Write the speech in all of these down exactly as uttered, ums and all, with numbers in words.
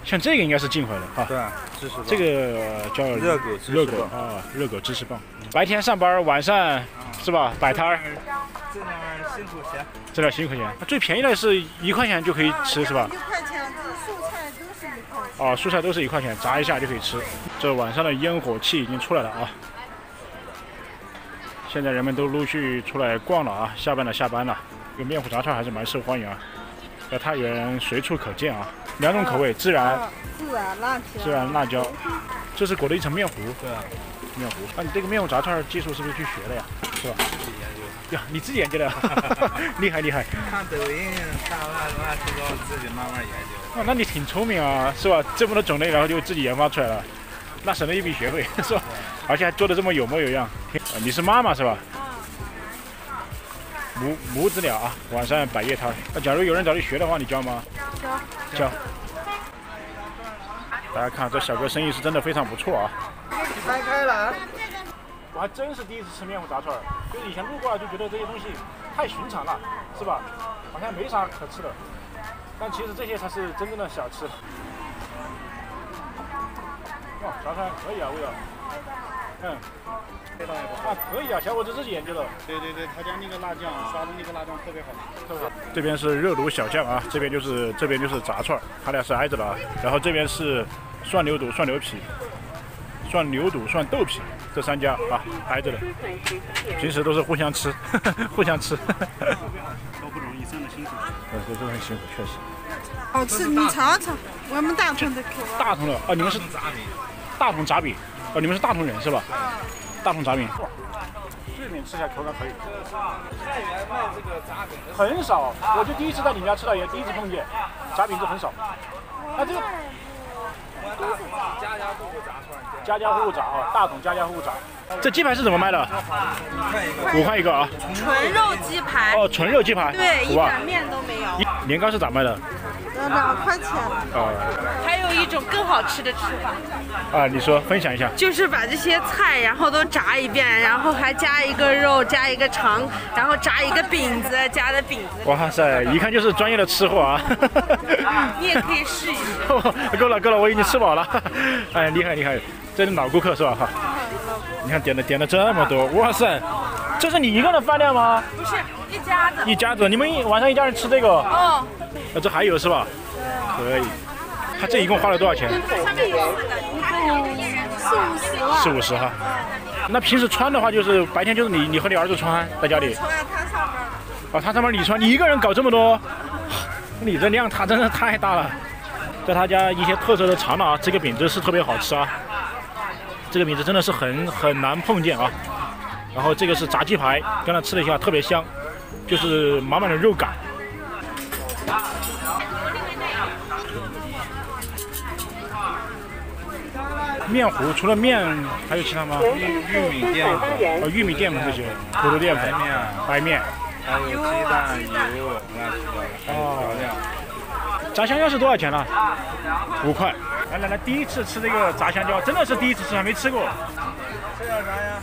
像这个应该是进回来哈。 对，芝士棒。 这个叫热狗芝士棒啊，热狗芝士棒。白天上班，晚上是吧？摆摊儿。 挣点辛苦钱。 挣点辛苦钱。最便宜的是一块钱就可以吃是吧？ 一块钱，这蔬菜都是一块钱。 哦，蔬菜都是一块钱，炸一下就可以吃。这晚上的烟火气已经出来了啊！现在人们都陆续出来逛了啊，下班了下班了。这个面糊炸串还是蛮受欢迎啊，在太原随处可见啊。两种口味，孜然、 孜然辣椒、 孜然辣椒。这是裹了一层面糊。 对啊， 面糊。那、啊、你这个面糊炸串技术是不是去学的呀？是吧？ 自己研究。 呀，你自己研究的，厉害厉害。 看抖音，看乱乱七八糟，自己慢慢研究。 哦，那你挺聪明啊，是吧？这么多种类，然后就自己研发出来了。那省了一笔学费，是吧？而且还做的这么有模有样。啊、你是妈妈是吧？母母子俩啊，晚上摆夜摊。那假如有人找你学的话，你教吗？教。教。大家看这小哥生意是真的非常不错啊。 开开了。 我还真是第一次吃面糊炸串，就是以前路过就觉得这些东西太寻常了，是吧？好像没啥可吃的。但其实这些才是真正的小吃。哇，炸串可以啊，味道。嗯。啊，可以啊，小伙子自己研究的。 对对对，他家那个辣酱刷的那个辣酱特别好， 特别好。这边是热卤小酱啊，这边就是这边就是炸串，它俩是挨着的啊。然后这边是涮牛肚、涮牛皮、涮牛肚、涮豆皮，这三家啊挨着的。平时都是互相吃，互相吃。 都不容易，真的辛苦。 对对，都很辛苦，确实。 好吃，你尝尝，我们大同的口味。 大同的啊，你们是大同炸饼，哦，你们是大同人是吧？大同炸饼，这饼吃起来口感可以。 太原卖这个炸饼很少，我就第一次在你们家吃到，也第一次碰见，炸饼是很少。啊，这个家家户户炸串， 家家户户炸啊，大同家家户户炸。这鸡排是怎么卖的？五块一个啊。 纯肉鸡排。 哦，纯肉鸡排。 对，一点面都没有。 年糕是咋卖的？ 两块钱。 啊。 还有一种更好吃的吃法。 啊，你说分享一下。 就是把这些菜，然后都炸一遍，然后还加一个肉，加一个肠，然后炸一个饼子，加的饼子。 哇塞，一看就是专业的吃货啊！ 你也可以试一试。 够了够了，我已经吃饱了。哎，厉害厉害，这是老顾客是吧？哈。你看点的点了这么多，哇塞，这是你一个人饭量吗？ 不是，一家子。 一家子，你们一晚上一家人吃这个？ 哦。 啊，这还有是吧？可以。他这一共花了多少钱？ 四五十万。 四五十哈。那平时穿的话，就是白天就是你你和你儿子穿在家里。 出来他上班。 啊，他上班你穿，你一个人搞这么多，你这量他真的太大了。在他家一些特色的尝了啊，这个饼子是特别好吃啊。这个饼子真的是很很难碰见啊。然后这个是炸鸡排，刚才吃了一下，特别香，就是满满的肉感。面糊除了面还有其他吗？ 玉玉米淀粉， 哦，玉米淀粉这些，土豆淀粉、 白面、 白面， 还有鸡蛋、油、乱七八糟，调料。 炸香蕉是多少钱呢？五块。来来来，第一次吃这个炸香蕉，真的是第一次吃，还没吃过。 这叫啥呀？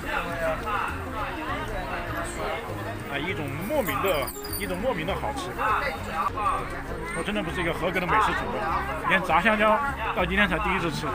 啊，一种莫名的，一种莫名的好吃。我真的不是一个合格的美食主播，连炸香蕉到今天才第一次吃。